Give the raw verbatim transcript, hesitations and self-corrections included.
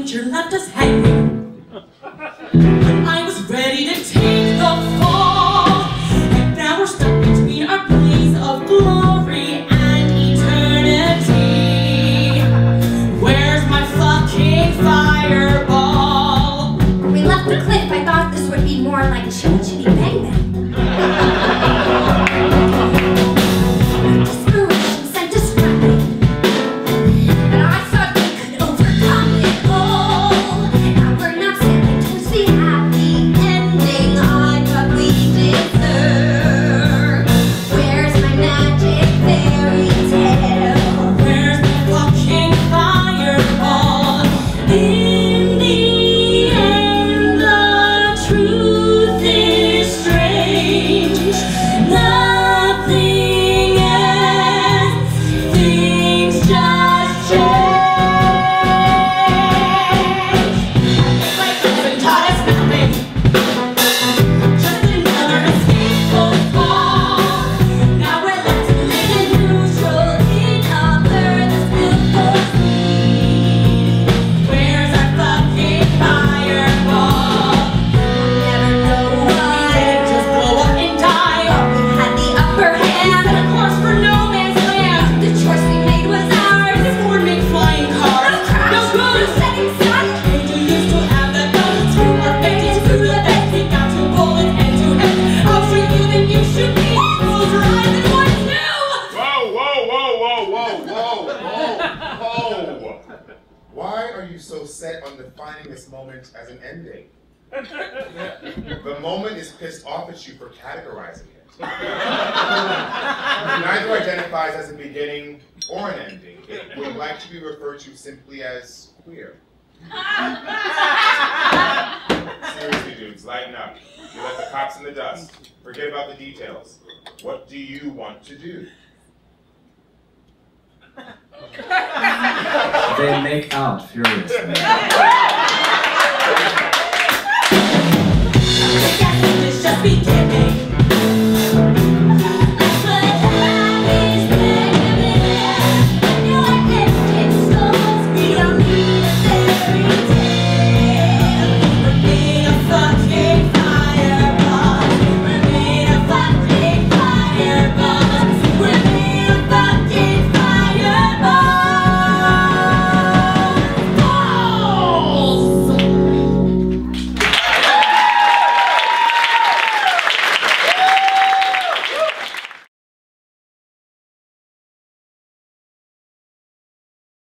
nature left us hanging. When I was ready to take the fall, and now we're stuck between our blaze of glory and eternity. Where's my fucking fireball? When we left the cliff, I thought this would be more like Chitty Chitty Bang Bang. Desperation sent us running, but I thought we could overcome it all. Now we're not sailing towards the happy ending I thought we deserved. Where's my magic fairy tale? Where's my fucking fireball? In the end, the truth is strange. Nothing ends, things just change. Like nothing taught us nothing. Just another escapeful fall. Now we're left to live in neutral in a blur that's built for speed. Where's our fucking fireball? Never know why. Just blow up and die. We had the upper Set hand. a course for no man's land. The choice we made was ours. This coordinate flying car. No good. Setting sun. And you used to have that gun. Screw our face, screw the bed. We got two bullets and two heads. I'll shoot you, then you shoot me. Close your eyes and one, two. Whoa, whoa, whoa, whoa, whoa, whoa, whoa, whoa. Why are you so set on defining this moment as an ending? The moment is pissed off at you for categorizing it. Neither identifies as a beginning or an ending. It would like to be referred to simply as queer. Seriously, dudes, lighten up. You let the cops in the dust. Forget about the details. What do you want to do? They make out furiously.